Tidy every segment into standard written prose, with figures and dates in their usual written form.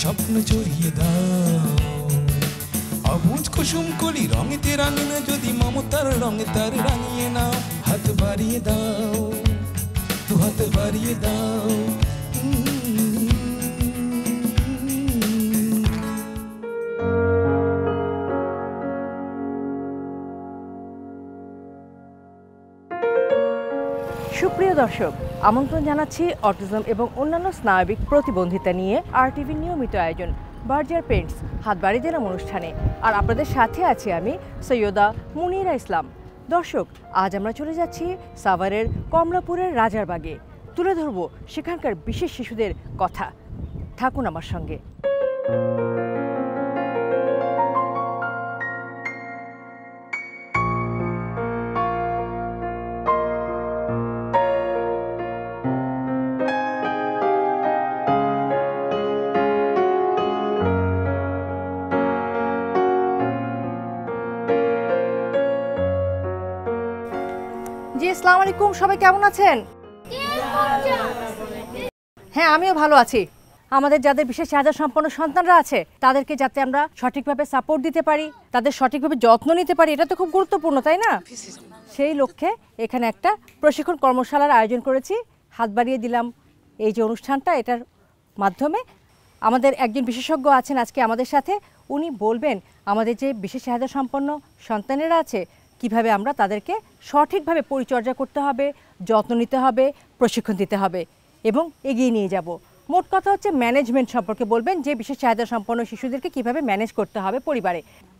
স্বপ্ন জড়িয়ে দাও অবুঝ কুসুম কলি রঙেতে রাঙানো যদি মমতার রঙে তার রাঙিয়ে নাও হাত বাড়িয়ে দাও দু হাত বাড়িয়ে দাও সুপ্রিয় দর্শক, আমন্ত্রণ জানাচ্ছি অটিজম এবং অন্যান্য স্নায়বিক প্রতিবন্ধিতা নিয়ে আরটিভির নিয়মিত আয়োজন বার্জার পেন্টস হাত বাড়িয়ে দিলাম অনুষ্ঠানে। আর আপনাদের সাথে আছি আমি সৈয়দা মুনিরা ইসলাম। দর্শক, আজ আমরা চলে যাচ্ছি সাভারের কমলাপুরের রাজারবাগে। তুলে ধরব সেখানকার বিশেষ শিশুদের কথা। থাকুন আমার সঙ্গে। আসসালামু আলাইকুম, সবাই কেমন আছেন? হ্যাঁ, আমিও ভালো আছি। আমাদের যাদের বিশেষ চাহিদা সম্পন্ন সন্তানরা আছে তাদেরকে যাতে আমরা সঠিকভাবে সাপোর্ট দিতে পারি, তাদের সঠিকভাবে যত্ন নিতে পারি, এটা তো খুব গুরুত্বপূর্ণ, তাই না? সেই লক্ষ্যে এখানে একটা প্রশিক্ষণ কর্মশালার আয়োজন করেছি। হাত বাড়িয়ে দিলাম এই যে অনুষ্ঠানটা, এটার মাধ্যমে আমাদের একজন বিশেষজ্ঞ আছেন আজকে আমাদের সাথে। উনি বলবেন আমাদের যে বিশেষ চাহিদা সম্পন্ন সন্তানেরা আছে কিভাবে আমরা তাদেরকে সঠিকভাবে পরিচর্যা করতে হবে, যত্ন নিতে হবে, প্রশিক্ষণ দিতে হবে এবং এগিয়ে নিয়ে যাব। মোট কথা হচ্ছে ম্যানেজমেন্ট সম্পর্কে বলবেন, যে বিশেষ চাহিদা সম্পন্ন শিশুদেরকে কিভাবে ম্যানেজ করতে হবে পরিবারে।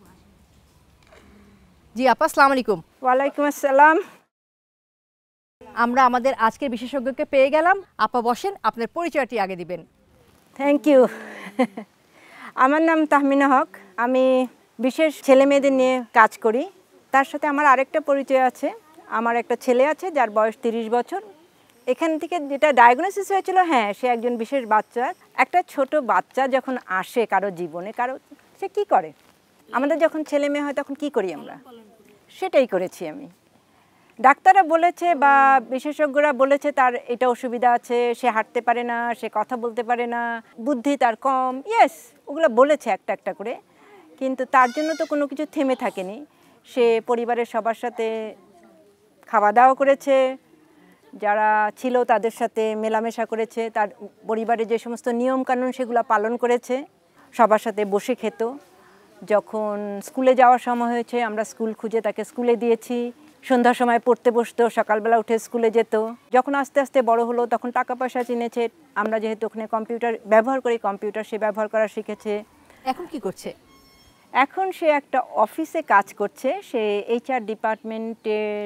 জি আপা, আসসালামু আলাইকুম। ওয়ালাইকুম আসসালাম। আমরা আমাদের আজকের বিশেষজ্ঞকে পেয়ে গেলাম। আপা বসেন, আপনার পরিচয়টি আগে দিবেন। Thank you. আমার নাম তাহমিনা হক। আমি বিশেষ ছেলে মেয়েদের নিয়ে কাজ করি। তার সাথে আমার আরেকটা পরিচয় আছে। আমার একটা ছেলে আছে যার বয়স 30 বছর। এখান থেকে যেটা ডায়াগনোসিস হয়েছিল, হ্যাঁ, সে একজন বিশেষ বাচ্চা। একটা ছোট বাচ্চা যখন আসে কারো জীবনে, সে কী করে, আমাদের যখন ছেলে মেয়ে হয় তখন কি করি আমরা, সেটাই করেছি আমি। ডাক্তাররা বলেছে বা বিশেষজ্ঞরা বলেছে তার এটা অসুবিধা আছে, সে হাঁটতে পারে না, সে কথা বলতে পারে না, বুদ্ধি তার কম, ইয়েস, ওগুলো বলেছে একটা একটা করে। কিন্তু তার জন্য তো কোনো কিছু থেমে থাকেনি। সে পরিবারের সবার সাথে খাওয়া দাওয়া করেছে, যারা ছিল তাদের সাথে মেলামেশা করেছে, তার পরিবারের যে সমস্ত নিয়মকানুন সেগুলো পালন করেছে, সবার সাথে বসে খেত। যখন স্কুলে যাওয়ার সময় হয়েছে আমরা স্কুল খুঁজে তাকে স্কুলে দিয়েছি। সন্ধ্যার সময় পড়তে বসতো, সকালবেলা উঠে স্কুলে যেত। যখন আস্তে আস্তে বড় হলো তখন টাকা পয়সা চিনেছে। আমরা যেহেতু ওখানে কম্পিউটার ব্যবহার করি, কম্পিউটার সে ব্যবহার করা শিখেছে। এখন কি করছে? এখন সে একটা অফিসে কাজ করছে। সে HR ডিপার্টমেন্টের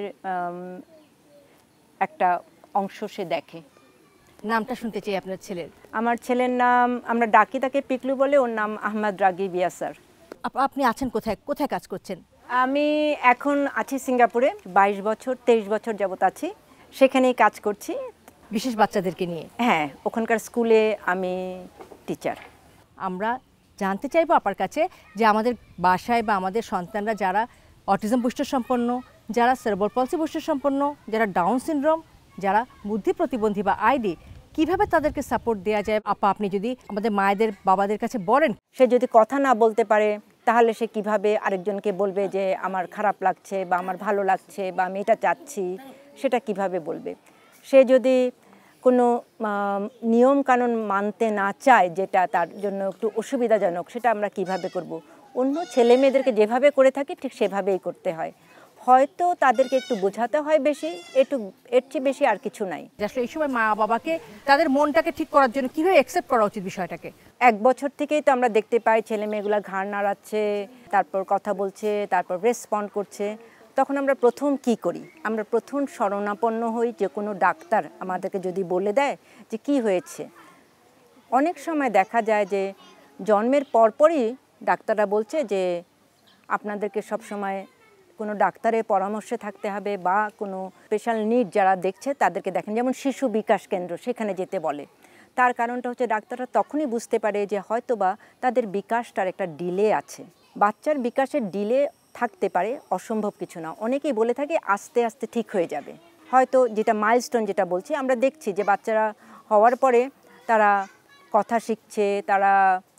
একটা অংশ সে দেখে। নামটা শুনতে চাই আপনার ছেলের। আমার ছেলের নাম, আমরা ডাকি তাকে পিকলু বলে, ওর নাম আহমদ রাগি বিয়াসার। আপনি আছেন কোথায়, কোথায় কাজ করছেন? আমি এখন আছি সিঙ্গাপুরে, 22 বছর 23 বছর যাবত আছি, সেখানেই কাজ করছি বিশেষ বাচ্চাদেরকে নিয়ে। হ্যাঁ, ওখানকার স্কুলে আমি টিচার। আমরা জানতে চাইবো আপনার কাছে যে আমাদের বাসায় বা আমাদের সন্তানরা যারা অটিজম বৈশিষ্ট্য সম্পন্ন, যারা সেরেব্রাল পলসি বৈশিষ্ট্য সম্পন্ন, যারা ডাউন সিনড্রোম, যারা বুদ্ধি প্রতিবন্ধী বা আইডি, কিভাবে তাদেরকে সাপোর্ট দেওয়া যায়। আপা, আপনি যদি আমাদের মায়েদের বাবাদের কাছে বলেন, সে যদি কথা না বলতে পারে তাহলে সে কিভাবে আরেকজনকে বলবে যে আমার খারাপ লাগছে বা আমার ভালো লাগছে বা আমি এটা চাচ্ছি, সেটা কিভাবে বলবে। সে যদি কোনো নিয়ম কানুন মানতে না চায়, যেটা তার জন্য একটু অসুবিধাজনক, সেটা আমরা কিভাবে করব। অন্য ছেলে মেয়েদেরকে যেভাবে করে থাকি ঠিক সেভাবেই করতে হয়। হয়তো তাদেরকে একটু বোঝাতে হয় বেশি, একটু, এর চেয়ে বেশি আর কিছু নাই। আসলে এই সময় মা বাবাকে তাদের মনটাকে ঠিক করার জন্য কীভাবে অ্যাকসেপ্ট করা উচিত বিষয়টাকে? 1 বছর থেকেই তো আমরা দেখতে পাই ছেলে মেয়েগুলো ঘাড় নাড়াচ্ছে, তারপর কথা বলছে, তারপর রেসপন্ড করছে। তখন আমরা প্রথম কি করি, আমরা প্রথম শরণাপন্ন হই যে কোনো ডাক্তার আমাদেরকে যদি বলে দেয় যে কি হয়েছে। অনেক সময় দেখা যায় যে জন্মের পরপরই ডাক্তাররা বলছে যে আপনাদেরকে সবসময় কোনো ডাক্তারের পরামর্শে থাকতে হবে বা কোনো স্পেশাল নিড যারা দেখছে তাদেরকে দেখেন, যেমন শিশু বিকাশ কেন্দ্র, সেখানে যেতে বলে। তার কারণটা হচ্ছে ডাক্তাররা তখনই বুঝতে পারে যে হয়তোবা তাদের বিকাশটার একটা ডিলে আছে। বাচ্চার বিকাশের ডিলে থাকতে পারে, অসম্ভব কিছু না। অনেকেই বলে থাকে আস্তে আস্তে ঠিক হয়ে যাবে, হয়তো যেটা মাইলস্টোন যেটা বলছি, আমরা দেখছি যে বাচ্চারা হওয়ার পরে তারা কথা শিখছে, তারা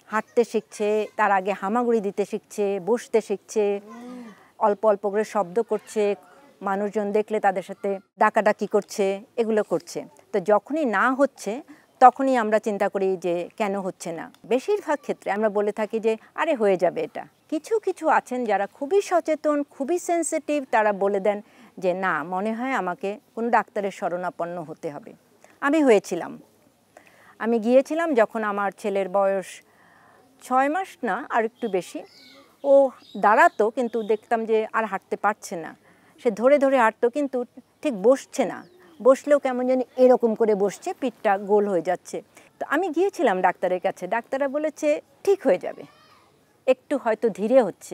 হাঁটতে শিখছে, তার আগে হামাগুড়ি দিতে শিখছে, বসতে শিখছে, অল্প অল্প করে শব্দ করছে, মানুষজন দেখলে তাদের সাথে ডাকাডাকি করছে, এগুলো করছে। তো যখনই না হচ্ছে তখনই আমরা চিন্তা করি যে কেন হচ্ছে না। বেশিরভাগ ক্ষেত্রে আমরা বলে থাকি যে আরে হয়ে যাবে এটা। কিছু কিছু আছেন যারা খুবই সচেতন, খুবই সেন্সিটিভ, তারা বলে দেন যে না, মনে হয় আমাকে কোনো ডাক্তারের শরণাপন্ন হতে হবে। আমি হয়েছিলাম, আমি গিয়েছিলাম যখন আমার ছেলের বয়স 6 মাস না আর একটু বেশি। ও দাঁড়াতো কিন্তু দেখতাম যে আর হাঁটতে পারছে না। সে ধরে ধরে হাঁটতো কিন্তু ঠিক বসছে না, বসলেও কেমন জানি এরকম করে বসছে, পিঠটা গোল হয়ে যাচ্ছে। তো আমি গিয়েছিলাম ডাক্তারের কাছে, ডাক্তাররা বলেছে ঠিক হয়ে যাবে, একটু হয়তো ধীরে হচ্ছে।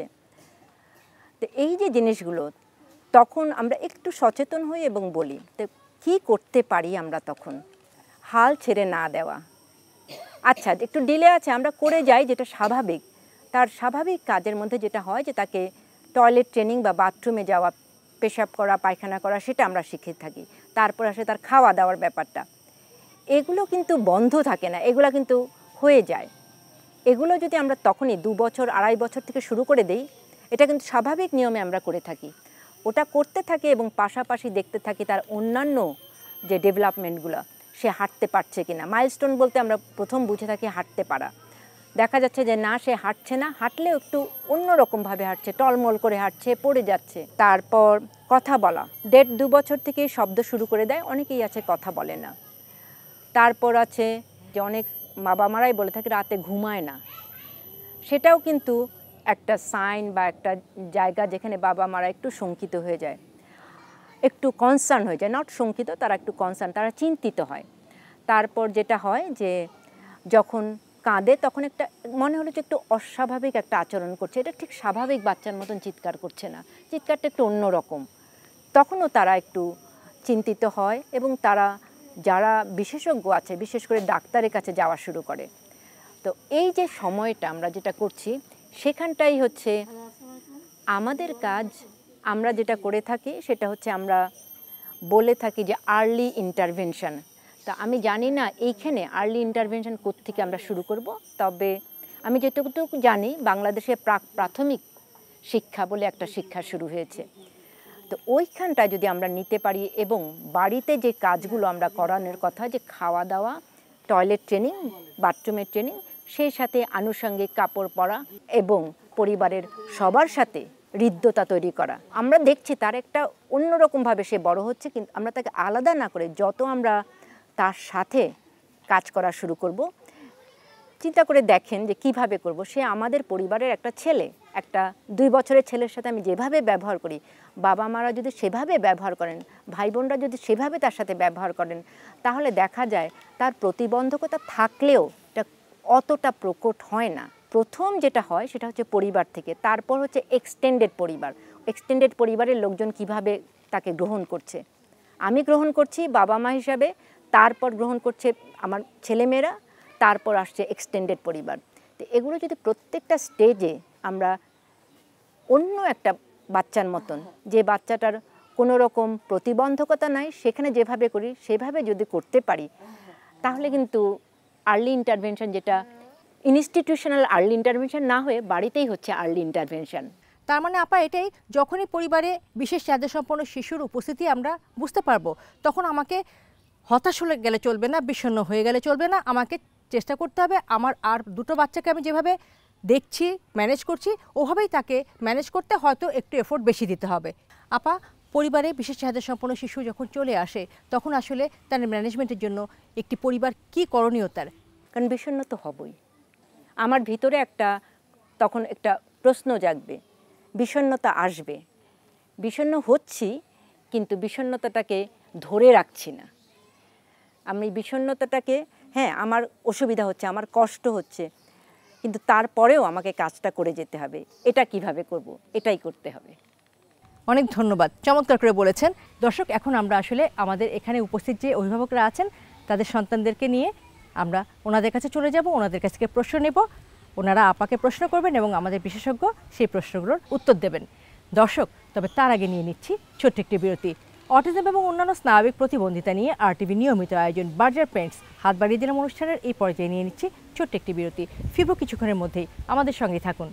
তো এই যে জিনিসগুলো তখন আমরা একটু সচেতন হই এবং বলি। তো কী করতে পারি আমরা তখন? হাল ছেড়ে না দেওয়া। আচ্ছা একটু ডিলে আছে, আমরা করে যাই, যেটা স্বাভাবিক। তার স্বাভাবিক কাজের মধ্যে যেটা হয় যে তাকে টয়লেট ট্রেনিং বা বাথরুমে যাওয়া, পেশাব করা, পায়খানা করা, সেটা আমরা শিখে থাকি। তারপর আসে তার খাওয়া দাওয়ার ব্যাপারটা। এগুলো কিন্তু বন্ধ থাকে না, এগুলো কিন্তু হয়ে যায়। এগুলো যদি আমরা তখনই 2 বছর 2.5 বছর থেকে শুরু করে দেই, এটা কিন্তু স্বাভাবিক নিয়মে আমরা করে থাকি। ওটা করতে থাকি এবং পাশাপাশি দেখতে থাকি তার অন্যান্য যে ডেভেলপমেন্টগুলো, সে হাঁটতে পারছে কিনা। মাইলস্টোন বলতে আমরা প্রথম বুঝে থাকি হাঁটতে পারা। দেখা যাচ্ছে যে না, সে হাঁটছে না, হাঁটলেও একটু অন্যরকমভাবে হাঁটছে, টলমল করে হাঁটছে, পড়ে যাচ্ছে। তারপর কথা বলা, 1.5-2 বছর থেকে শব্দ শুরু করে দেয়, অনেকেই আছে কথা বলে না। তারপর আছে যে অনেক বাবা মারাই বলে থাকে রাতে ঘুমায় না। সেটাও কিন্তু একটা সাইন বা একটা জায়গা যেখানে বাবা মারা একটু শঙ্কিত হয়ে যায়, একটু কনসার্ন হয়ে যায়। নট শঙ্কিত, তারা একটু কনসার্ন, তারা চিন্তিত হয়। তারপর যেটা হয় যে যখন কাঁদে তখন একটা মনে হলো যে একটু অস্বাভাবিক একটা আচরণ করছে, এটা ঠিক স্বাভাবিক বাচ্চার মতন চিৎকার করছে না, চিৎকারটা একটু অন্যরকম। তখনও তারা একটু চিন্তিত হয় এবং তারা যারা বিশেষজ্ঞ আছে, বিশেষ করে ডাক্তারের কাছে যাওয়া শুরু করে। তো এই যে সময়টা আমরা যেটা করছি, সেখানটাই হচ্ছে আমাদের কাজ। আমরা যেটা করে থাকি সেটা হচ্ছে আমরা বলে থাকি যে আর্লি ইন্টারভেনশন। তা আমি জানি না এইখানে আর্লি ইন্টারভেনশন কোত্থেকে আমরা শুরু করব। তবে আমি যেটুকু জানি, বাংলাদেশে প্রাথমিক শিক্ষা বলে একটা শিক্ষা শুরু হয়েছে। তো ওইখানটা যদি আমরা নিতে পারি এবং বাড়িতে যে কাজগুলো আমরা করানোর কথা, যে খাওয়া দাওয়া, টয়লেট ট্রেনিং, বাথরুমের ট্রেনিং, সেই সাথে আনুষঙ্গিক কাপড় পরা এবং পরিবারের সবার সাথে হৃদ্যতা তৈরি করা। আমরা দেখছি তার একটা অন্যরকমভাবে সে বড় হচ্ছে, কিন্তু আমরা তাকে আলাদা না করে যত আমরা তার সাথে কাজ করা শুরু করব, চিন্তা করে দেখেন যে কিভাবে করব। সে আমাদের পরিবারের একটা ছেলে, একটা 2 বছরের ছেলের সাথে আমি যেভাবে ব্যবহার করি, বাবা মারা যদি সেভাবে ব্যবহার করেন, ভাই বোনরা যদি সেভাবে তার সাথে ব্যবহার করেন, তাহলে দেখা যায় তার প্রতিবন্ধকতা থাকলেও এটা অতটা প্রকট হয় না। প্রথম যেটা হয় সেটা হচ্ছে পরিবার থেকে, তারপর হচ্ছে এক্সটেন্ডেড পরিবার। এক্সটেন্ডেড পরিবারের লোকজন কিভাবে তাকে গ্রহণ করছে, আমি গ্রহণ করছি বাবা মা হিসাবে, তারপর গ্রহণ করছে আমার ছেলেমেয়েরা, তারপর আসছে এক্সটেন্ডেড পরিবার। তো এগুলো যদি প্রত্যেকটা স্টেজে আমরা অন্য একটা বাচ্চার মতন, যে বাচ্চাটার কোনো রকম প্রতিবন্ধকতা নাই, সেখানে যেভাবে করি সেভাবে যদি করতে পারি, তাহলে কিন্তু আর্লি ইন্টারভেনশন, যেটা ইনস্টিটিউশনাল আর্লি ইন্টারভেনশন না হয়ে বাড়িতেই হচ্ছে আর্লি ইন্টারভেনশন। তার মানে আপা এটাই, যখনই পরিবারে বিশেষ চাহিদা সম্পন্ন শিশুর উপস্থিতি আমরা বুঝতে পারবো, তখন আমাকে হতাশ হয়ে গেলে চলবে না, বিষণ্ণ হয়ে গেলে চলবে না। আমাকে চেষ্টা করতে হবে আমার আর 2টো বাচ্চাকে আমি যেভাবে দেখছি, ম্যানেজ করছি, ওভাবেই তাকে ম্যানেজ করতে হয়তো একটু এফোর্ট বেশি দিতে হবে। আপা, পরিবারে বিশেষ চাহিদা সম্পন্ন শিশু যখন চলে আসে, তখন আসলে তার ম্যানেজমেন্টের জন্য একটি পরিবার কি করণীয় তার? কারণ বিষণ্ণ তো হবই। আমার ভিতরে তখন একটা প্রশ্ন জাগবে, বিষণ্ণতা আসবে, বিষণ্ণ হচ্ছি, কিন্তু বিষণ্ণতাটাকে ধরে রাখছি না। আমি বিষণ্ণতাটাকে, হ্যাঁ আমার অসুবিধা হচ্ছে, আমার কষ্ট হচ্ছে, কিন্তু তারপরেও আমাকে কাজটা করে যেতে হবে। এটা কিভাবে করব, এটাই করতে হবে। অনেক ধন্যবাদ, চমৎকার করে বলেছেন। দর্শক, এখন আমরা আসলে আমাদের এখানে উপস্থিত যে অভিভাবকরা আছেন তাদের সন্তানদেরকে নিয়ে আমরা ওনাদের কাছে চলে যাব, ওনাদের কাছ থেকে প্রশ্ন নেব, ওনারা আপাকে প্রশ্ন করবেন এবং আমাদের বিশেষজ্ঞ সেই প্রশ্নগুলোর উত্তর দেবেন। দর্শক, তবে তার আগে নিয়ে নিচ্ছি ছোট্ট একটি বিরতি। অটিজম এবং অন্যান্য স্নায়বিক প্রতিবন্ধিতা নিয়ে আরটিভি নিয়মিত আয়োজন বার্জার পেন্টস হাত বাড়িয়ে দিলাম অনুষ্ঠানের এই পর্যায়ে নিয়ে নিচ্ছি ছোট্ট একটি বিরতি। ফিরব কিছুক্ষণের মধ্যেই, আমাদের সঙ্গেই থাকুন।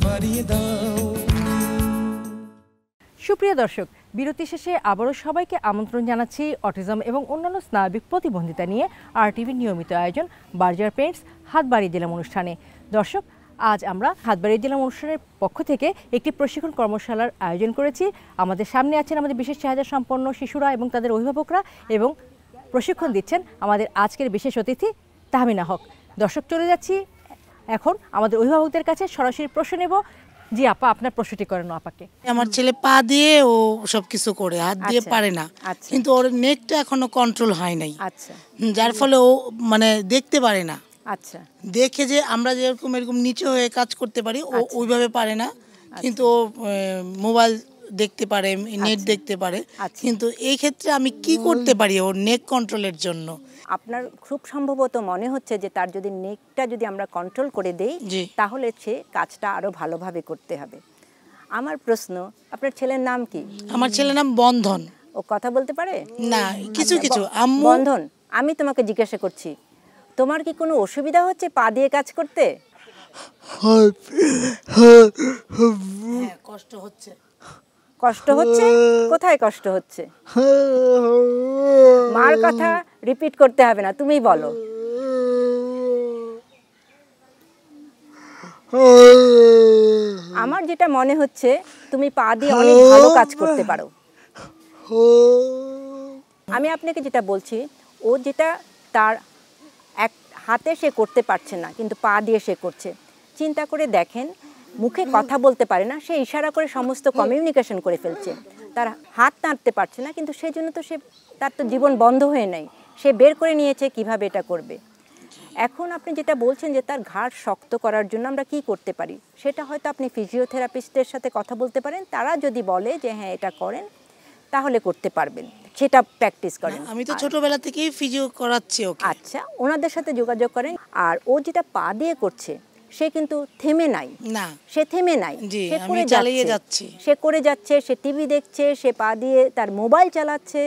সুপ্রিয় দর্শক, বিরতি শেষে আবারও সবাইকে আমন্ত্রণ জানাচ্ছি অটিজম এবং অন্যান্য স্নায়বিক প্রতিবন্ধিতা নিয়ে আরটিভির নিয়মিত আয়োজন বার্জার পেন্টস হাত বাড়িয়ে দিলাম অনুষ্ঠানে। দর্শক, আজ আমরা হাত বাড়িয়ে দিলাম অনুষ্ঠানের পক্ষ থেকে একটি প্রশিক্ষণ কর্মশালার আয়োজন করেছি। আমাদের সামনে আছেন আমাদের বিশেষ চাহিদা সম্পন্ন শিশুরা এবং তাদের অভিভাবকরা, এবং প্রশিক্ষণ দিচ্ছেন আমাদের আজকের বিশেষ অতিথি তাহমিনা হক। দর্শক, চলে যাচ্ছি এখন আমাদের অভিভাবকদের কাছে, সরাসরি প্রশ্ন নেব। জি আপা, আপনার প্রশ্নটি করেন আপাকে। আমার ছেলে পা দিয়ে ও সবকিছু করে, হাত দিয়ে পারে না, কিন্তু ওর নেকটা এখনো কন্ট্রোল হয় নাই। আচ্ছা, যার ফলে ও মানে দেখতে পারে না। আচ্ছা, দেখে যে আমরা যেরকম এরকম নিচে হয়ে কাজ করতে পারি ও ওইভাবে পারে না, কিন্তু ও মোবাইল দেখতে পারে, নেট দেখতে পারে। কিন্তু এই ক্ষেত্রে আমি কি করতে পারি ওর নেক কন্ট্রোলের জন্য? আপনার খুব সম্ভবত মনে হচ্ছে যে তার যদি নেকটা যদি আমরা কন্ট্রোল করে দেই তাহলে সে কাজটা আরো ভালোভাবে করতে হবে। আমার প্রশ্ন, আপনার ছেলের নাম কি? আমার ছেলের নাম বন্ধন। ও কথা বলতে পারে না, কিছু কিছু। আম্মু। বন্ধন, আমি তোমাকে জিজ্ঞাসা করছি, তোমার কি কোনো অসুবিধা হচ্ছে পা দিয়ে কাজ করতে? কষ্ট হচ্ছে। কষ্ট হচ্ছে? কোথায় কষ্ট হচ্ছে? মার কথা রিপিট করতে হবে না, তুমিই বলো। আমার যেটা মনে হচ্ছে তুমি পা দিয়ে অনেক ভালো কাজ করতে পারো। আমি আপনাকে যেটা বলছি, ও যেটা তার এক হাতে সে করতে পারছে না, কিন্তু পা দিয়ে সে করছে। চিন্তা করে দেখেন, মুখে কথা বলতে পারে না, সে ইশারা করে সমস্ত কমিউনিকেশন করে ফেলছে। তার হাত নাড়তে পারছে না, কিন্তু সেই জন্য তো তার তো জীবন বন্ধ হয়ে নাই, সে বের করে নিয়েছে কিভাবে এটা করবে। এখন আপনি যেটা বলছেন যে তার ঘাড় শক্ত করার জন্য আমরা কি করতে পারি, সেটা হয়তো আপনি ফিজিওথেরাপিস্টের সাথে কথা বলতে পারেন। তারা যদি বলে যে হ্যাঁ এটা করেন, তাহলে করতে পারবেন, সেটা প্র্যাকটিস করেন। আমি তো ছোটবেলা থেকেই ফিজিও করাচ্ছি ওকে। আচ্ছা, ওনাদের সাথে যোগাযোগ করেন। আর ও যেটা পা দিয়ে করছে, সে কিন্তু থেমে নাই। না, সে থেমে নাই, সে করে যাচ্ছে, সে করে যাচ্ছে, সে টিভি দেখছে, সে পা দিয়ে তার মোবাইল চালাচ্ছে,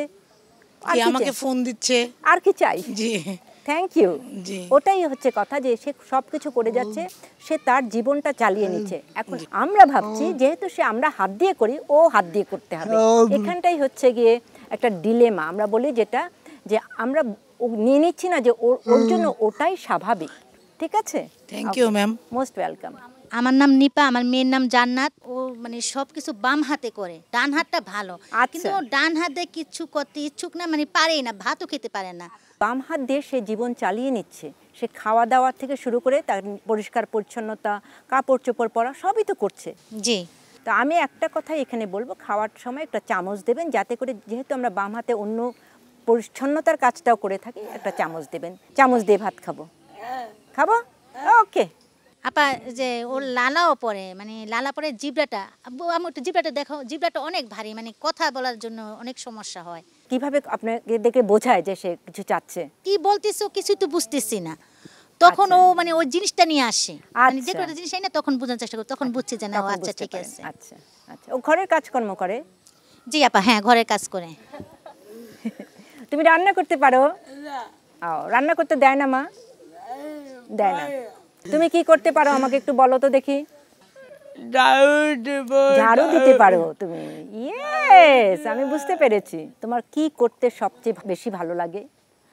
আমাকে ফোন দিচ্ছে। আর কি চাই? জি, থ্যাংক ইউ। ওটাই হচ্ছে কথা, যে সে সবকিছু করে যাচ্ছে, সে তার জীবনটা চালিয়ে নিচ্ছে। এখন আমরা ভাবছি যেহেতু আমরা হাত দিয়ে করি, ও হাত দিয়ে করতে হবে। এখানটাই হচ্ছে গিয়ে একটা ডিলেমা আমরা বলি, যেটা যে আমরা নিয়ে নিচ্ছি না যে ওর জন্য ওটাই স্বাভাবিক। ঠিক আছে, thank you ma'am, most welcome. আমার নাম নিপা, আমার মেয়ের নাম জান্নাত। ও মানে সবকিছু বাম হাতে করে, ডান হাতটা ভালো, কিন্তু ও ডান হাতে কিছু করতে ইচ্ছুক না, মানে পারেই না, ভাতও খেতে পারে না। বাম হাত দিয়ে সে জীবন চালিয়ে নিচ্ছে। সে খাওয়া দাওয়া থেকে শুরু করে তার পরিষ্কার পরিচ্ছন্নতা, কাপড় চোপড় পরা সবই তো করছে। জি। তো আমি একটা কথাই এখানে বলবো, খাওয়ার সময় একটা চামচ দেবেন, যাতে করে যেহেতু আমরা বাম হাতে অন্য পরিচ্ছন্নতার কাজটাও করে থাকি, একটা চামচ দেবেন। চামচ দিয়ে ভাত খাবো, খাবো। ওকে আপা, যে ওর লালাও পরে, মানে লালা পরে জিবড়াটা, আমি একটু জিবড়াটা দেখো, জিবড়াটা অনেক ভারী, মানে কথা বলার জন্য অনেক সমস্যা হয়। কিভাবে আপনাকে দেখে বোঝায় যে সে কিছু চাচ্ছে? কি বলতেছো কিছুই তো বুঝতেছি না, তখন ও মানে ওই জিনিসটা নিয়ে আসে, মানে যে কোনো জিনিস না, তখন বোঝার চেষ্টা করি, তখন বুঝছি যে না, আচ্ছা ঠিক আছে। আচ্ছা আচ্ছা, ও ঘরের কাজকর্ম করে? জি আপা, হ্যাঁ ঘরের কাজ করে। তুমি রান্না করতে পারো? রান্না করতে দেয় না মা? দেয় না। তুমি কি করতে পারো আমাকে একটু বলো তো দেখি। ঝাড়ু দিতে পারো তুমি? ইয়েস, আমি বুঝতে পেরেছি। তোমার কি করতে সবচেয়ে বেশি ভালো লাগে?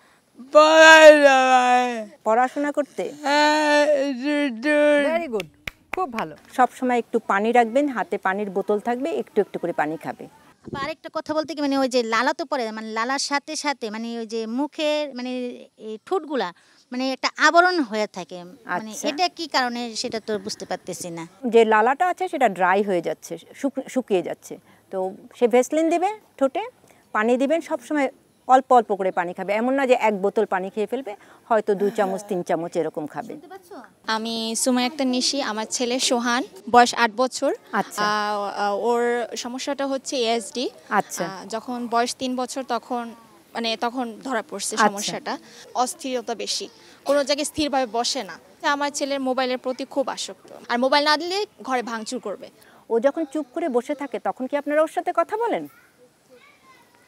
পড়াশোনা করতে? ভেরি গুড, খুব ভালো। সব সময় একটু পানি রাখবেন, হাতে পানির বোতল থাকবে, একটু একটু করে পানি খাবে। আরেকটা কথা বলতে কি, মানে ওই যে লালা তো পরে, মানে লালার সাথে সাথে মানে ওই যে মুখের মানে এই ঠোঁটগুলা মানে একটা আবরণ হয়ে থাকে, মানে এটা কি কারণে সেটা তো বুঝতে পারতেছি না। যে লালাটা আছে সেটা ড্রাই হয়ে যাচ্ছে, শুকিয়ে যাচ্ছে। তো সে ভেসলিন দিবে, ঠোঁটে পানি দিবেন, সবসময় অল্প অল্প করে পানি খাবে। এমন না যে এক বোতল পানি খেয়ে ফেলবে, হয়তো 2 চামচ 3 চামচ এরকম খাবে। আমি সুমাইয়া আক্তার নিশি, আমার ছেলে সোহান, বয়স 8 বছর। আচ্ছা। ওর সমস্যাটা হচ্ছে এএসডি। আচ্ছা। যখন বয়স 3 বছর তখন ধরা পড়ছে সমস্যাটা। অস্থিরতা বেশি, কোনো জায়গায় স্থিরভাবে বসে না। আমার ছেলের মোবাইলের প্রতি খুব আসক্ত, আর মোবাইল না দিলে ঘরে ভাঙচুর করবে। ও যখন চুপ করে বসে থাকে তখন কি আপনারা ওর সাথে কথা বলেন?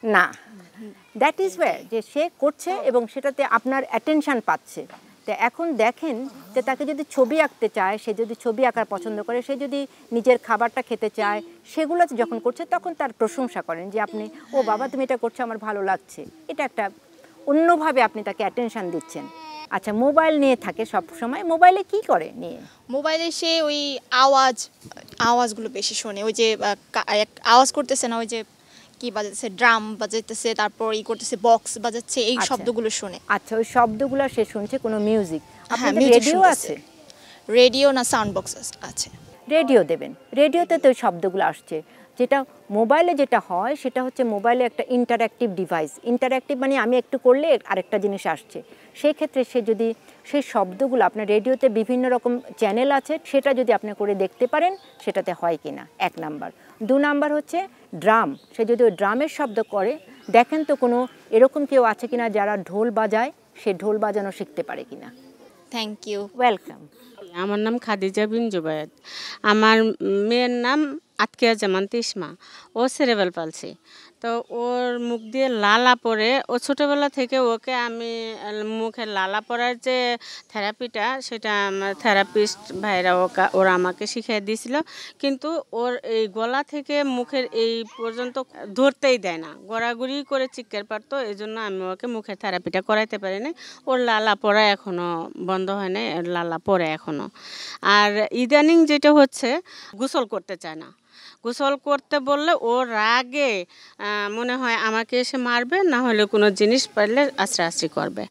না, দ্যাট ইজ ওয়্যার যে সে করছে এবং সেটাতে আপনার অ্যাটেনশন পাচ্ছে। তো এখন দেখেন যে তাকে যদি ছবি আঁকতে চায়, সে যদি ছবি আঁকার পছন্দ করে, সে যদি নিজের খাবারটা খেতে চায়, সেগুলো যখন করছে তখন তার প্রশংসা করেন যে আপনি, ও বাবা তুমি এটা করছো আমার ভালো লাগছে। এটা একটা অন্যভাবে আপনি তাকে অ্যাটেনশন দিচ্ছেন। আচ্ছা, মোবাইল নিয়ে থাকে সব সময়, মোবাইলে কি করে নিয়ে? মোবাইলে সে ওই আওয়াজগুলো বেশি শোনে, ওই যে আওয়াজ করতেছে না, ওই যে কি বাজাচ্ছে, ড্রাম বাজাইতেছে, তারপর করতেছে, বক্স বাজাচ্ছে, এই শব্দগুলো শুনে। আচ্ছা, ওই শব্দগুলো সে শুনছে, কোনো মিউজিক? আপনাদের রেডিও আছে? রেডিও না সাউন্ড বক্স আছে? রেডিও দেবেন, রেডিওতে তো ওই শব্দগুলো আসছে। যেটা মোবাইলে যেটা হয় সেটা হচ্ছে মোবাইলে একটা ইন্টারঅ্যাক্টিভ ডিভাইস। ইন্টারঅ্যাক্টিভ মানে আমি একটু করলে আরেকটা জিনিস আসছে। সেই ক্ষেত্রে সে যদি সেই শব্দগুলো, আপনার রেডিওতে বিভিন্ন রকম চ্যানেল আছে, সেটা যদি আপনি করে দেখতে পারেন সেটাতে হয় কি না, 1 নাম্বার। 2 নাম্বার হচ্ছে ড্রাম, সে যদি ওই ড্রামের শব্দ করে, দেখেন তো কোনো এরকম কেউ আছে কিনা যারা ঢোল বাজায়, সে ঢোল বাজানো শিখতে পারে কিনা। Thank you. ওয়েলকাম। আমার নাম খাদিজা বিন জুবায়েদ। আমার মেয়ের নাম আতকিয়া জামান তিসমা। ও সেরেবেল পালসি। তো ওর মুখ দিয়ে লালা পড়ে, ও ছোটোবেলা থেকে ওকে আমি মুখে লালা পড়ার যে থেরাপিটা, সেটা আমার থেরাপিস্ট ভাইরা ওরা আমাকে শিখিয়ে দিয়েছিল। কিন্তু ওর এই গলা থেকে মুখের এই পর্যন্ত ধরতেই দেয় না, গড়াগড়ি করে চিৎকার পারতো। এই জন্য আমি ওকে মুখের থেরাপিটা করাইতে পারিনি। ওর লালা পড়া এখনও বন্ধ হয় না, লালা পড়ে এখনও। আর ইদানিং যেটা হচ্ছে, গোসল করতে চায় না। গোসল করতে বললে ও রাগে মনে হয় আমাকে এসে মারবে, না হলে কোনো জিনিস পারলে আশ্রাশ্রি করবে।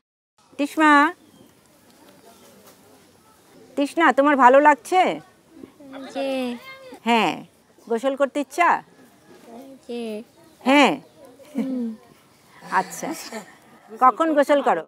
তৃষ্ণা, তোমার ভালো লাগছে? হ্যাঁ। গোসল করতে ইচ্ছা? হ্যাঁ। আচ্ছা, কখন গোসল করো?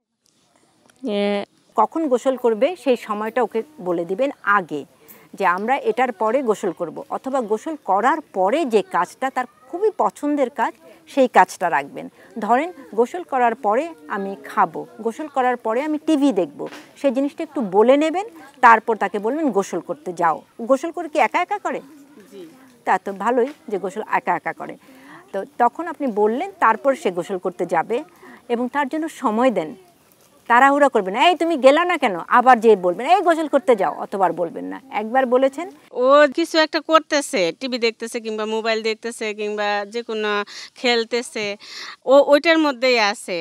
কখন গোসল করবে সেই সময়টা ওকে বলে দিবেন আগে, যে আমরা এটার পরে গোসল করব, অথবা গোসল করার পরে যে কাজটা তার খুবই পছন্দের কাজ, সেই কাজটা রাখবেন। ধরেন গোসল করার পরে আমি খাবো, গোসল করার পরে আমি টিভি দেখব, সেই জিনিসটা একটু বলে নেবেন। তারপর তাকে বলবেন গোসল করতে যাও। গোসল করে কি একা একা করে? তা তো ভালোই যে গোসল একা একা করে। তো তখন আপনি বললেন, তারপর সে গোসল করতে যাবে এবং তার জন্য সময় দেন। তাড়াহুড়া করবেন না, এই তুমি গেলা না কেন, আবার যে বলবেন এই গোসল করতে যাও, অতবার বলবেন না। একবার বলেছেন, ও কিছু একটা করতেছে, টিভি দেখতেছে কিংবা মোবাইল দেখতেছে কিংবা যে কোনো খেলতেছে, ও ওইটার মধ্যেই আছে।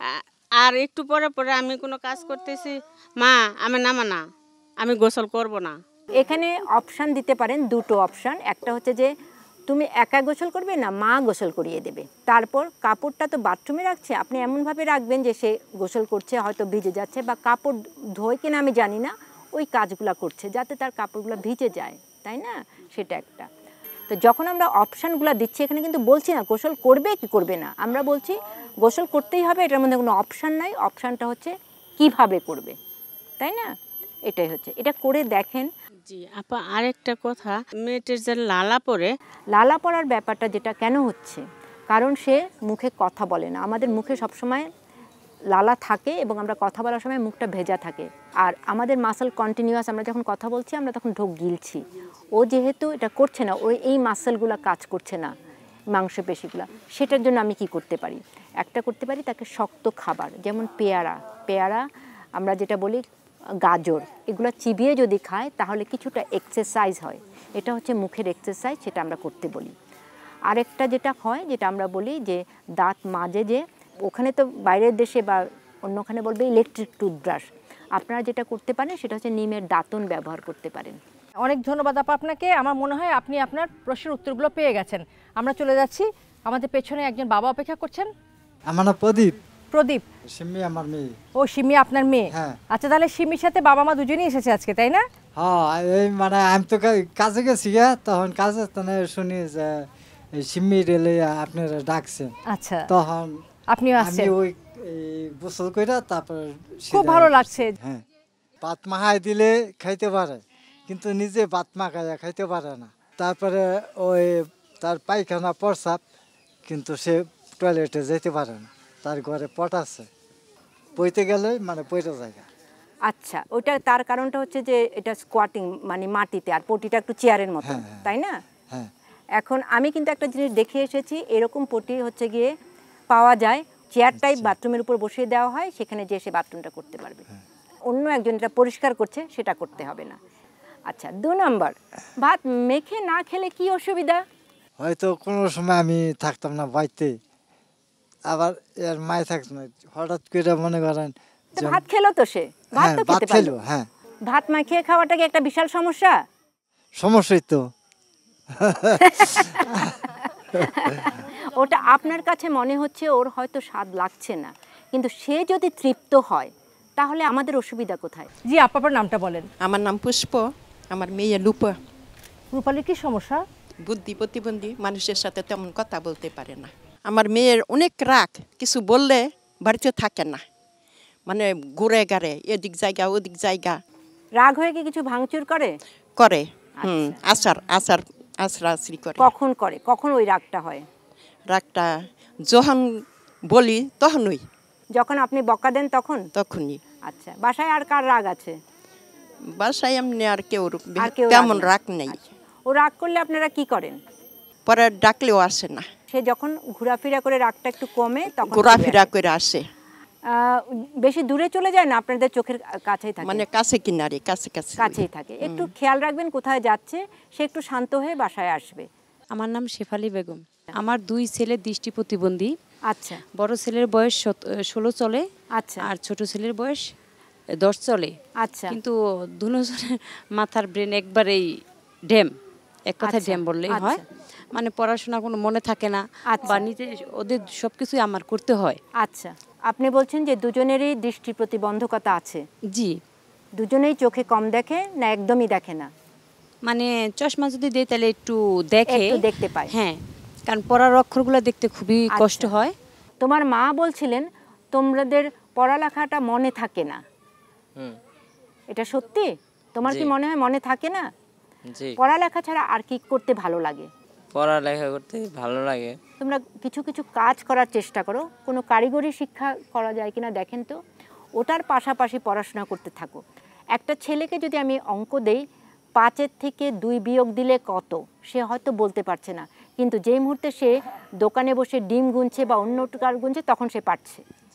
আর একটু পরে পরে আমি কোনো কাজ করতেছি, মা আমি নামা না, আমি গোসল করব না। এখানে অপশান দিতে পারেন, 2টো অপশান। একটা হচ্ছে যে তুমি একা গোসল করবে না মা গোসল করিয়ে দেবে। তারপর কাপড়টা তো বাথরুমে রাখছে, আপনি এমনভাবে রাখবেন যে সে গোসল করছে, হয়তো ভিজে যাচ্ছে, বা কাপড় ধোয় কিনা আমি জানি না, ওই কাজগুলো করছে যাতে তার কাপড়গুলো ভিজে যায়, তাই না? সেটা একটা। তো যখন আমরা অপশানগুলো দিচ্ছি, এখানে কিন্তু বলছি না গোসল করবে কি করবে না, আমরা বলছি গোসল করতেই হবে, এটার মধ্যে কোনো অপশান নাই। অপশানটা হচ্ছে কিভাবে করবে, তাই না? এটাই হচ্ছে, এটা করে দেখেন। জি আপা, আরেকটা কথা, মেয়েটের যে লালা পড়ে, লালা পড়ার ব্যাপারটা যেটা কেন হচ্ছে, কারণ সে মুখে কথা বলে না। আমাদের মুখে সবসময় লালা থাকে এবং আমরা কথা বলার সময় মুখটা ভেজা থাকে, আর আমাদের মাসল কন্টিনিউয়াস, আমরা যখন কথা বলছি আমরা তখন ঢোক গিলছি। ও যেহেতু এটা করছে না, ওই এই মাসলগুলো কাজ করছে না, মাংসপেশিগুলো, সেটার জন্য আমি কি করতে পারি? একটা করতে পারি, তাকে শক্ত খাবার, যেমন পেয়ারা আমরা যেটা বলি গাজর, এগুলো চিবিয়ে যদি খায় তাহলে কিছুটা এক্সারসাইজ হয়। এটা হচ্ছে মুখের এক্সারসাইজ, সেটা আমরা করতে বলি। আরেকটা যেটা হয়, যেটা আমরা বলি যে দাঁত মাজে, যে ওখানে তো বাইরের দেশে বা অন্যখানে বলবে ইলেকট্রিক টুথব্রাশ, আপনারা যেটা করতে পারেন সেটা হচ্ছে নিমের দাঁতন ব্যবহার করতে পারেন। অনেক ধন্যবাদ আপা আপনাকে। আমার মনে হয় আপনি আপনার প্রশ্নের উত্তরগুলো পেয়ে গেছেন। আমরা চলে যাচ্ছি, আমাদের পেছনে একজন বাবা অপেক্ষা করছেন। আমার নাম প্রদীপ। প্রদীপ, সিমি আমার মেয়ে। ও সিমি আপনার মেয়ে? হ্যাঁ। আচ্ছা, তাহলে সিমির সাথে বাবা মা দুজনেই এসেছে আজকে, তাই না? হ্যাঁ, এই মানে আমি তো কাজে গেছি, তখন কাজে শুনি যে সিমি রেলে আপনারা ডাকছেন। আচ্ছা, তখন আপনিও আসছেন? আমি ওই গোসল কইরা তারপর খুব ভালো লাগছে। হ্যাঁ, ভাত মাখাই দিলে খাইতে পারে, কিন্তু নিজে ভাত মাখাইয়া খাইতে পারে না। তারপরে ওই তার পায়খানা প্রস্রাব, কিন্তু সে টয়লেটে যেতে পারে না, তার ঘরে পট আছে, বইতে গেলে মানে পইতে জায়গা। আচ্ছা, ওইটা তার কারণটা হচ্ছে যে এটা স্কোয়াটিং, মানে মাটিতে, আর পটিটা একটু চেয়ারের মতো, তাই না? হ্যাঁ। এখন আমি কিন্তু একটা জিনিস দেখে এসেছি, এরকম পটি হচ্ছে গিয়ে পাওয়া যায়, চেয়ার টাইপ বাথরুমের উপর বসিয়ে দেওয়া হয়, সেখানে যে সে বাথরুমটা করতে পারবে। অন্য একজন এটা পরিষ্কার করছে, সেটা করতে হবে না। আচ্ছা, 2 নম্বর, ভাত মেখে না খেলে কি অসুবিধা? হয়তো কোনো সময় আমি থাকতাম না বাড়িতে, আবার এর মায় থাকতো না, হঠাৎ করে মনে করেন ভাত খেলো তো সে, ভাত তো খেতে পারলো। হ্যাঁ, ভাত মাখিয়ে খাওয়াটা কি একটা বিশাল সমস্যা? সমস্যাই তো। ওটা আপনার কাছে মনে হচ্ছে ওর হয়তো স্বাদ লাগছে না, কিন্তু সে যদি তৃপ্ত হয় তাহলে আমাদের অসুবিধা কোথায়? জি, আপনার নামটা বলেন। আমার নাম পুষ্প, আমার মেয়ে লুপা। রূপালীর কি সমস্যা? বুদ্ধি প্রতিবন্ধী, মানুষের সাথে তেমন কথা বলতে পারে না। আমার মেয়ের অনেক রাগ, কিছু বললে বাড়িতে থাকে না, মানে ঘুরে গাড়ে এদিক জায়গা ওদিক জায়গা। রাগ হয়ে কি কিছু ভাঙচুর করে? করে, আশ্রি করে। কখন করে, কখন ওই রাগটা হয়? রাগটা যখন বলি তখনই। যখন আপনি বকা দেন তখন? তখনই। আচ্ছা, বাসায় আর কার রাগ আছে? বাসায় এমনি আর কেউ তেমন রাগ নেই। ও রাগ করলে আপনারা কি করেন? পরে ডাকলেও আসে না। সে যখন ঘোরাফেরা করে রাগটা একটু কমে তখন ঘোরাফেরা করে আসে। বেশি দূরে চলে যায় না, আপনাদের চোখের কাছেই থাকে? মানে কাছে কিনারে, কাছেই থাকে। একটু খেয়াল রাখবেন কোথায় যাচ্ছে, সে একটু শান্ত হয়ে বাসায় আসবে। আমার নাম শেফালি বেগম। আমার 2 ছেলে দৃষ্টি প্রতিবন্ধী। আচ্ছা। বড় ছেলের বয়স 16 চলে। আচ্ছা। আর ছোট ছেলের বয়স 10 চলে। আচ্ছা। কিন্তু দুজনের মাথার ব্রেন একবারেই ড্যাম, এক কথায় ড্যাম বললেই হয়। মানে পড়াশোনা কোনো মনে থাকে না, বা নিজে ওদের সবকিছু আমার করতে হয়। আচ্ছা, আপনি বলছেন যে দুজনেরই দৃষ্টি প্রতিবন্ধকতা আছে? জি। দুজনেই চোখে কম দেখে না একদমই দেখে না? মানে চশমা যদি দেয় তাহলে একটু দেখে, একটু দেখতে পায়। হ্যাঁ, কারণ পড়ার অক্ষরগুলো দেখতে খুবই কষ্ট হয়। তোমার মা বলছিলেন তোমাদের পড়ালেখাটা মনে থাকে না, এটা সত্যি? তোমার কি মনে হয় মনে থাকে না? জি। পড়ালেখা ছাড়া আর কি করতে ভালো লাগে? পড়ালেখা করতে ভালো লাগে। তোমরা কিছু কিছু কাজ করার চেষ্টা করো, কোনো কারিগরি শিক্ষা করা যায় কিনা দেখেন তো, ওটার পাশাপাশি পড়াশোনা করতে থাকো। একটা ছেলেকে যদি আমি অঙ্ক দেই 5 থেকে 2 বিয়োগ দিলে কত, সে হয়তো বলতে পারছে না, কিন্তু যেই মুহূর্তে সে দোকানে বসে ডিম গুনছে বা অন্য কার গুনছে তখন সে পারছে।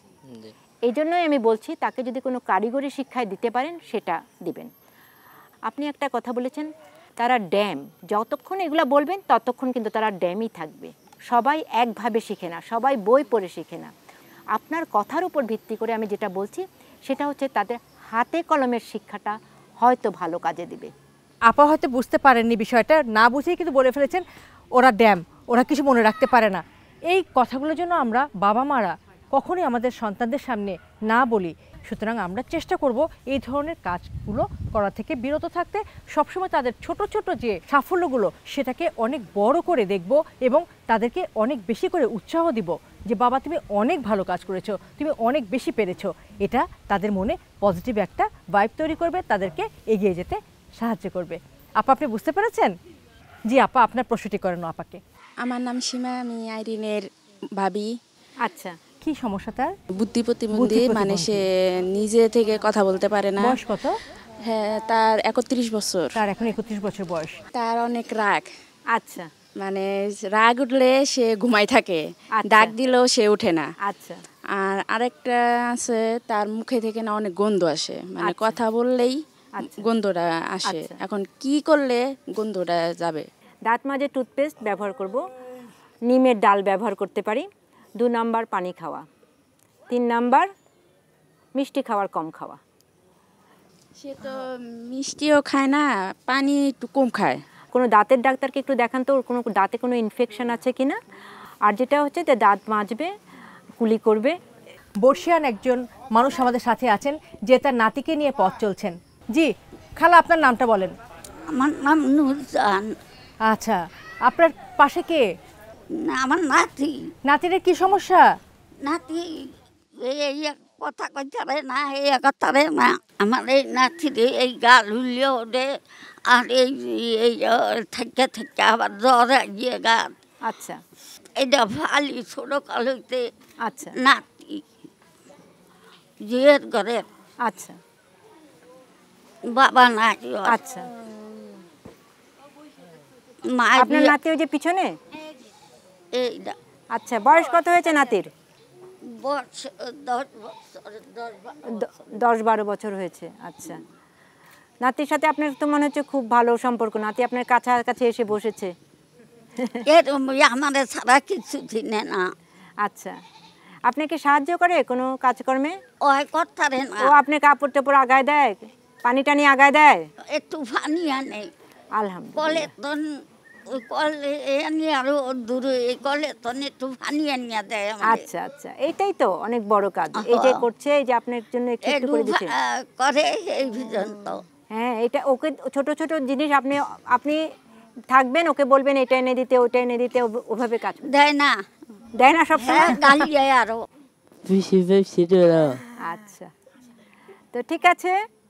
এই জন্যই আমি বলছি তাকে যদি কোনো কারিগরি শিক্ষায় দিতে পারেন সেটা দিবেন। আপনি একটা কথা বলেছেন তারা ড্যাম, যতক্ষণ এগুলো বলবেন ততক্ষণ কিন্তু তারা ড্যামই থাকবে। সবাই একভাবে শিখে না, সবাই বই পড়ে শিখে না। আপনার কথার উপর ভিত্তি করে আমি যেটা বলছি সেটা হচ্ছে তাদের হাতে কলমের শিক্ষাটা হয়তো ভালো কাজে দিবে। আপা হয়তো বুঝতে পারেননি বিষয়টা, না বুঝেই কিন্তু বলে ফেলেছেন ওরা ড্যাম, ওরা কিছু মনে রাখতে পারে না। এই কথাগুলোর জন্য আমরা বাবা মারা কখনোই আমাদের সন্তানদের সামনে না বলি। সুতরাং আমরা চেষ্টা করব এই ধরনের কাজগুলো করা থেকে বিরত থাকতে, সবসময় তাদের ছোট ছোট যে সাফল্যগুলো সেটাকে অনেক বড় করে দেখব এবং তাদেরকে অনেক বেশি করে উৎসাহ দিব যে বাবা তুমি অনেক ভালো কাজ করেছো, তুমি অনেক বেশি পেরেছো। এটা তাদের মনে পজিটিভ একটা ভাইব তৈরি করবে, তাদেরকে এগিয়ে যেতে সাহায্য করবে। আপা, আপনি বুঝতে পেরেছেন? জি আপা, আপনার প্রশ্নটি করেন আপাকে। আমার নাম সীমা, আমি আইরিনের ভাবি। আচ্ছা, কি সমস্যা তার? বুদ্ধি প্রতিবন্ধী, মানে সে নিজে থেকে কথা বলতে পারে না। বয়স কত? হ্যাঁ, তার 31 বছর। তার এখন 31 বছর বয়স। তার অনেক রাগ। আচ্ছা। মানে রাগ উঠলে সে ঘুমাই থাকে, ডাক দিলেও সে ওঠে না। আচ্ছা। আর আরেকটা আছে, তার মুখে থেকে না অনেক গন্ধ আসে, মানে কথা বললেই গন্ধটা আসে। এখন কি করলে গন্ধটা যাবে? দাঁত মাজে টুথপেস্ট ব্যবহার করব, নিমের ডাল ব্যবহার করতে পারি। 2 নাম্বার পানি খাওয়া, 3 নাম্বার মিষ্টি খাওয়ার কম খাওয়া। সে তো মিষ্টিও খায় না, পানি একটু কম খায়। কোনো দাঁতের ডাক্তারকে একটু দেখান তো ওর কোনো দাঁতে কোনো ইনফেকশন আছে কিনা। আর যেটা হচ্ছে যে দাঁত মাজবে, কুলি করবে। বর্ষিয়ান একজন মানুষ আমাদের সাথে আছেন যে তার নাতিকে নিয়ে পথ চলছেন। জি খালা, আপনার নামটা বলেন। আমার নাম নুরজান। আচ্ছা, আপনার পাশে কে? আমার নাতি। নাতির কি সমস্যা? নাতি এই কথা কইতে পারে না, এই কথারে না। আমার এই নাতির এই গাল হুলিয়ে ওঠে, আর এই থেকে থেকে আবার জ্বর গিয়ে গাল। আচ্ছা, এটা ভালি ছোট কাল হইতে। আচ্ছা, নাতি জিয়ের ঘরে। আচ্ছা, বাবা নাই। আচ্ছা, আপনার নাতি ওই যে পিছনে? আচ্ছা, বয়স কত হয়েছে নাতির? 10-12 বছর হয়েছে। আচ্ছা, নাতির সাথে আপনার তো মনে হচ্ছে খুব ভালো সম্পর্ক, নাতি আপনার কাছাকাছি এসে বসেছে। আমাদের ছাড়া কিছু চিনে না। আচ্ছা, আপনাকে সাহায্য করে কোনো কাজকর্মে? ও আপনি কাপড় টাপড় আগায় দেয়, পানি টানি আগায় দেয়? একটু পানি আনে। আচ্ছা আচ্ছা, এইটাই তো অনেক বড় কাজ। এই যে করছে, এই যে আপনার জন্য একটু করে দিচ্ছে। হ্যাঁ, এটা ওকে ছোট ছোট জিনিস আপনি থাকবেন, ওকে বলবেন এটা এনে দিতে, ওটা এনে দিতে, ওভাবে কাজ দেয় না। দেয় না সব সময়? গালি দেয় আরো। আচ্ছা, তো ঠিক আছে।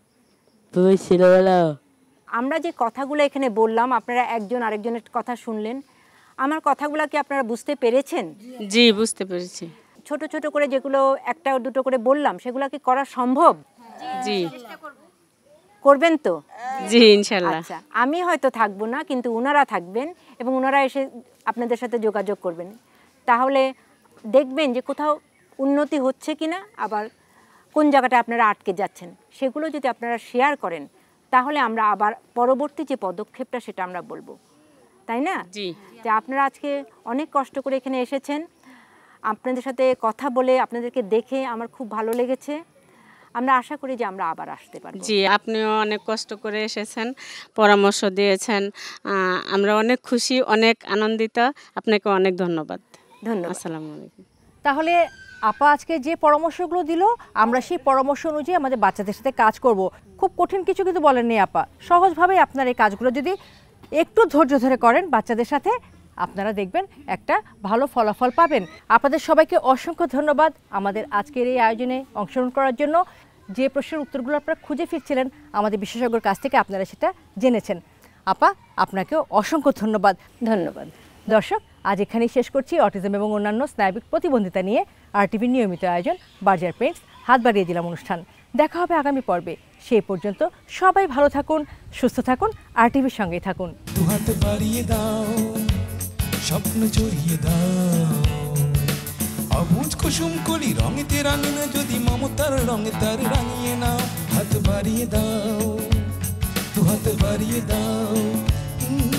আমরা যে কথাগুলো এখানে বললাম, আপনারা একজন আরেকজনের কথা শুনলেন। আমার কথাগুলো কি আপনারা বুঝতে পেরেছেন? জি, বুঝতে পেরেছি। ছোট ছোট করে যেগুলো একটা দুটো করে বললাম, সেগুলো কি করা সম্ভব? জি, করবেন তো? জি, ইনশাআল্লাহ। আচ্ছা, আমি হয়তো থাকবো না, কিন্তু ওনারা থাকবেন এবং ওনারা এসে আপনাদের সাথে যোগাযোগ করবেন। তাহলে দেখবেন যে কোথাও উন্নতি হচ্ছে কিনা, আবার কোন জায়গাটা আপনারা আটকে যাচ্ছেন, সেগুলো যদি আপনারা শেয়ার করেন, তাহলে আমরা আবার পরবর্তী যে পদক্ষেপটা সেটা আমরা বলবো, তাই না? জি। যে আপনারা আজকে অনেক কষ্ট করে এখানে এসেছেন, আপনাদের সাথে কথা বলে, আপনাদেরকে দেখে আমার খুব ভালো লেগেছে। আমরা আশা করি যে আমরা আবার আসতে পারবো। জি, আপনিও অনেক কষ্ট করে এসেছেন, পরামর্শ দিয়েছেন, আমরা অনেক খুশি, অনেক আনন্দিত। আপনাকে অনেক ধন্যবাদ। ধন্যবাদ। আসসালামু আলাইকুম। তাহলে আপা আজকে যে পরামর্শগুলো দিল, আমরা সেই পরামর্শ অনুযায়ী আমাদের বাচ্চাদের সাথে কাজ করব। খুব কঠিন কিছু কিন্তু বলেননি আপা, সহজভাবে আপনার এই কাজগুলো যদি একটু ধৈর্য ধরে করেন বাচ্চাদের সাথে, আপনারা দেখবেন একটা ভালো ফলাফল পাবেন। আপনাদের সবাইকে অসংখ্য ধন্যবাদ আমাদের আজকের এই আয়োজনে অংশগ্রহণ করার জন্য। যে প্রশ্নের উত্তরগুলো আপনারা খুঁজে ফিরছিলেন আমাদের বিশেষজ্ঞর কাছ থেকে, আপনারা সেটা জেনেছেন। আপা, আপনাকেও অসংখ্য ধন্যবাদ। ধন্যবাদ। দর্শক, আজ এখানেই শেষ করছি অটিজম এবং অন্যান্য স্নায়বিক প্রতিবন্ধিতা নিয়ে আরটিভির নিয়মিত আয়োজন বাজার পেইন্টস হাত বাড়িয়ে দিলাম অনুষ্ঠান। দেখা হবে আগামী পর্বে। সেই পর্যন্ত সবাই ভালো থাকুন, সুস্থ থাকুন, আরটিভির সঙ্গেই থাকুন। হাত বাড়িয়ে দাও, স্বপ্ন জড়িয়ে দাও, অবুঝ কুসুম কলি রঙেতে রাঙিয়ে, যদি মমতার রঙে তার রাঙিয়ে নাও। হাত বাড়িয়ে দাও, হাত বাড়িয়ে দাও।